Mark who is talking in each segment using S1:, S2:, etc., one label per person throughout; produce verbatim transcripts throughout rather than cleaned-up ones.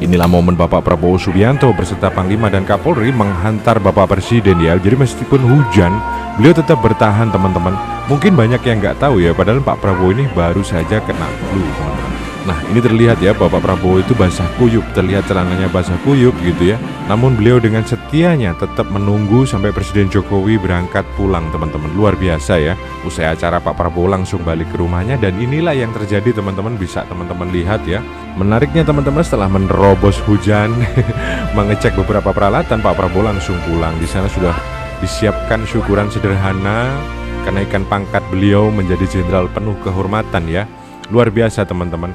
S1: Inilah momen Bapak Prabowo Subianto beserta Panglima dan Kapolri menghantar Bapak Presiden ya. Jadi meskipun hujan, beliau tetap bertahan teman-teman. Mungkin banyak yang nggak tahu ya, padahal Pak Prabowo ini baru saja kena flu teman-teman. Nah ini terlihat ya, Bapak Prabowo itu basah kuyup, terlihat celananya basah kuyup gitu ya. Namun beliau dengan setianya tetap menunggu sampai Presiden Jokowi berangkat pulang teman-teman. Luar biasa ya. Usai acara Pak Prabowo langsung balik ke rumahnya, dan inilah yang terjadi teman-teman, bisa teman-teman lihat ya. Menariknya teman-teman, setelah menerobos hujan mengecek beberapa peralatan, Pak Prabowo langsung pulang. Di sana sudah disiapkan syukuran sederhana kenaikan pangkat beliau menjadi jenderal penuh kehormatan ya. Luar biasa teman-teman.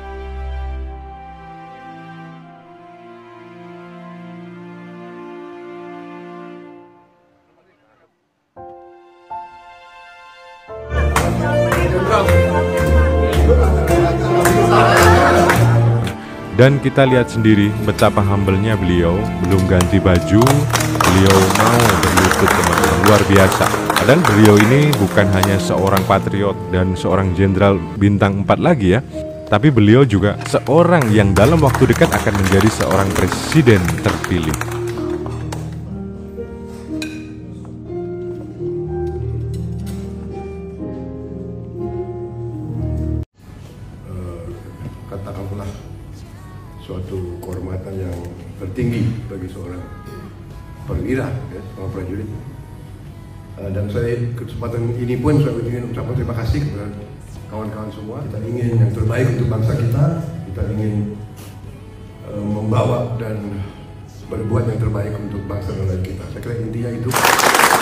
S1: Dan kita lihat sendiri betapa humble-nya beliau, belum ganti baju, beliau mau berlutut teman-teman, luar biasa. Dan beliau ini bukan hanya seorang patriot dan seorang jenderal bintang empat lagi ya, tapi beliau juga seorang yang dalam waktu dekat akan menjadi seorang presiden terpilih.
S2: Katakanlah suatu kehormatan yang tertinggi bagi seorang perwira, ya, seorang prajurit. Uh, dan saya kesempatan ini pun saya ingin ucapkan terima kasih kepada kawan-kawan semua. Kita ingin yang terbaik untuk bangsa kita, kita ingin uh, membawa dan berbuat yang terbaik untuk bangsa dan negara kita. Saya kira intinya itu.